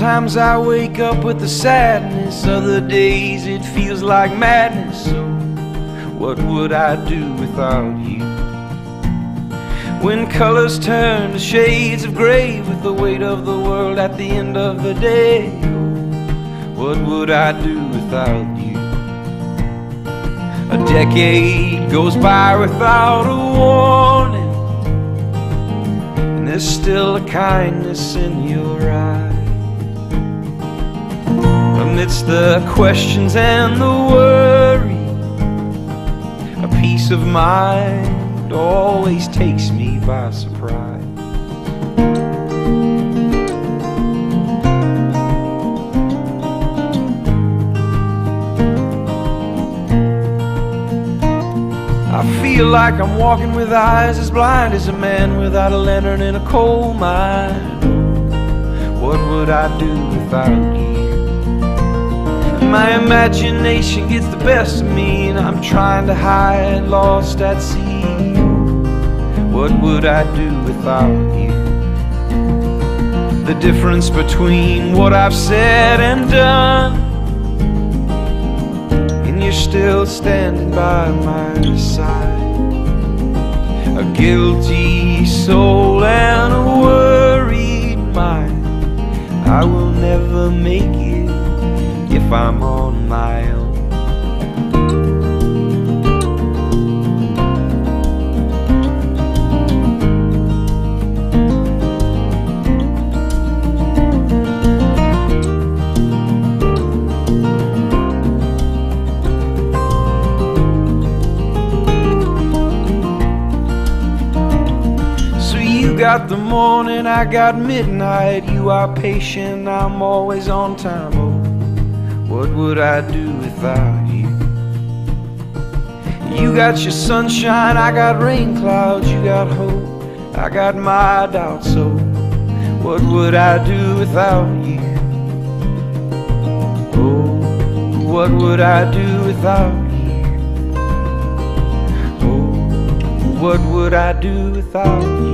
Sometimes I wake up with the sadness, other days it feels like madness. So what would I do without you? When colors turn to shades of gray, with the weight of the world at the end of the day, what would I do without you? A decade goes by without a warning, and there's still a kindness in your eye. Amidst the questions and the worry, a peace of mind always takes me by surprise. I feel like I'm walking with eyes as blind as a man without a lantern in a coal mine. What would I do without you? My imagination gets the best of me, and I'm trying to hide, lost at sea. What would I do without you? The difference between what I've said and done, and you're still standing by my side. A guilty soul and a worried mind. I will never make it if I'm on my own. You got the morning, I got midnight. You are patient, I'm always on time. Oh, what would I do without you? You got your sunshine, I got rain clouds. You got hope, I got my doubts. So what would I do without you? Oh, what would I do without you? Oh, what would I do without you?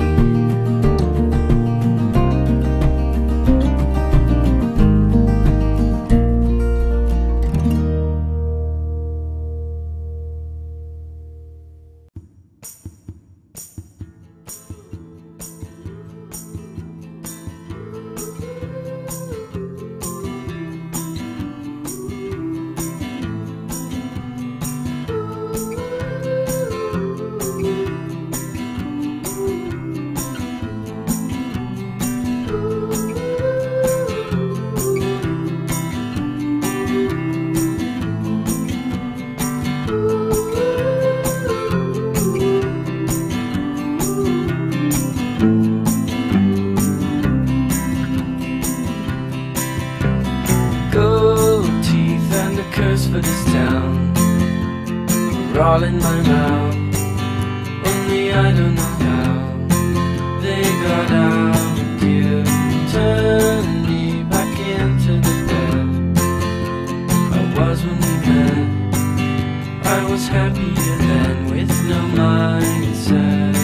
For this town, we're all in my mouth. Only I don't know how they got out. You turned me back into the bed I was when we met. I was happier then with no mindset.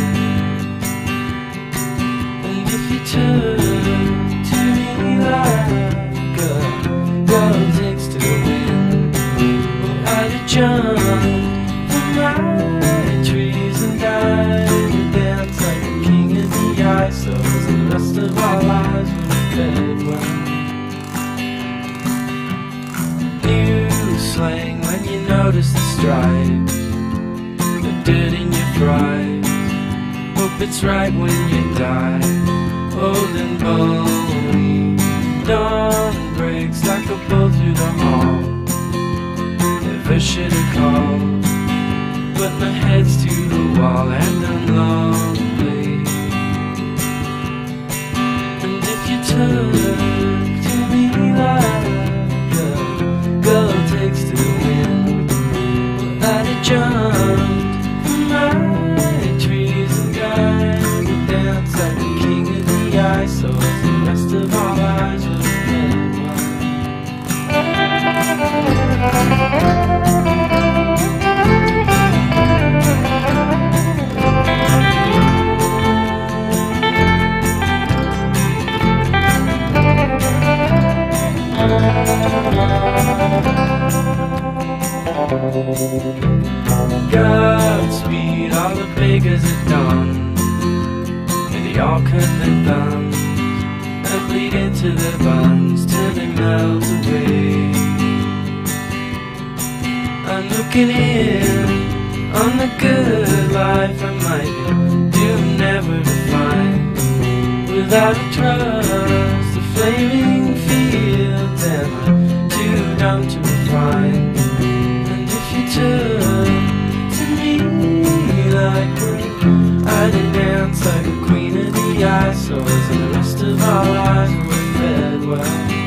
And if you turn to me like a girl takes to win, I'd jump from my trees and dive and dance like a king in the ice. So the rest of our lives would have fed well. New slang when you notice the stripes, the dirt in your fries. Hope it's right when you die, old and bony. Dawn breaks like a bull through the hall. Never should have called, but my head's to the wall and I'm lonely. And if you turn to me like a girl takes to win, I'd have jumped from my trees and died and dance like a king in the ice. So as the rest of our lives would have been. Godspeed, all the bakers at dawn, and they all cut their thumbs and bleed into their buns till they melt away. I'm looking in on the good life I might be doomed never to find. Without a trust, the flaming fields, and I'm too dumb to refine. And if you took to me like one, I'd dance like a queen of the eyesores, and the rest of our lives were fed well.